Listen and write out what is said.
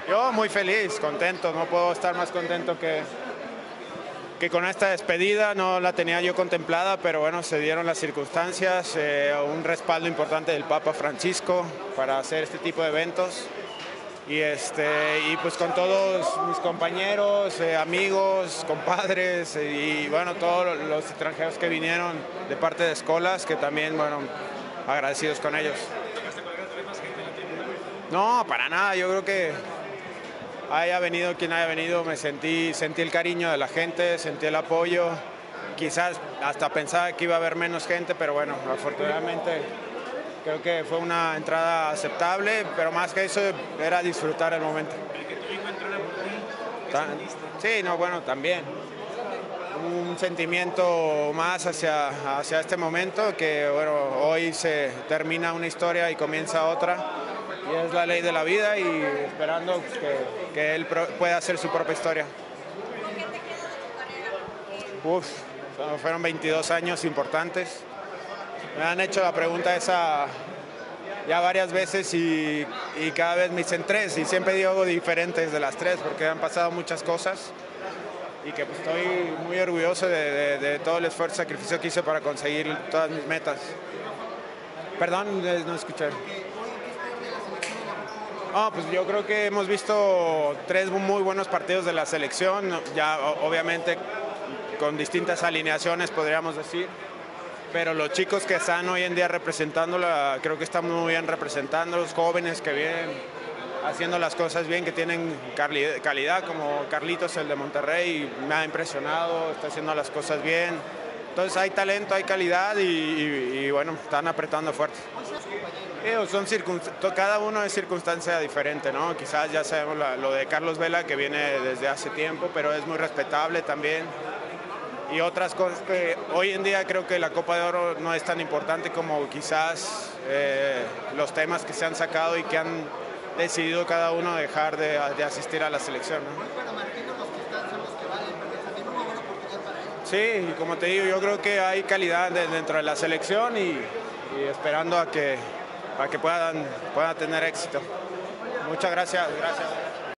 Yo muy feliz, contento, no puedo estar más contento que con esta despedida. No la tenía yo contemplada, pero bueno, se dieron las circunstancias, un respaldo importante del Papa Francisco para hacer este tipo de eventos. Y pues con todos mis compañeros, amigos, compadres y bueno, todos los extranjeros que vinieron de parte de Escolas, que también, bueno, agradecidos con ellos. No, para nada, yo creo que haya venido quien haya venido, sentí el cariño de la gente, sentí el apoyo. Quizás hasta pensaba que iba a haber menos gente, pero bueno, afortunadamente creo que fue una entrada aceptable, pero más que eso era disfrutar el momento. El que tu hijo entró a la Sí, no, bueno, también. Un sentimiento más hacia este momento, que bueno, hoy se termina una historia y comienza otra, y es la ley de la vida y esperando que él pueda hacer su propia historia. ¿Con qué te quedas de tu carrera? Uf, fueron 22 años importantes. Me han hecho la pregunta esa ya varias veces y cada vez me dicen tres y siempre digo algo diferentes de las tres porque han pasado muchas cosas y que pues, estoy muy orgulloso de todo el esfuerzo y sacrificio que hice para conseguir todas mis metas. Perdón, no escuché. Pues yo creo que hemos visto tres muy buenos partidos de la selección, ya obviamente con distintas alineaciones podríamos decir, pero los chicos que están hoy en día representándola, creo que están muy bien representando, los jóvenes que vienen haciendo las cosas bien, que tienen calidad, como Carlitos, el de Monterrey, me ha impresionado, está haciendo las cosas bien. Entonces hay talento, hay calidad y bueno, están apretando fuerte. Cada uno es circunstancia diferente, ¿no? Quizás ya sabemos lo de Carlos Vela, que viene desde hace tiempo, pero es muy respetable también. Y otras cosas que hoy en día creo que la Copa de Oro no es tan importante como quizás los temas que se han sacado y que han decidido cada uno dejar de asistir a la selección, ¿no? Pero Martino, los que están son los que valen, porque también una buena oportunidad para él. Sí, y como te digo, yo creo que hay calidad dentro de la selección y esperando a que puedan tener éxito. Muchas gracias.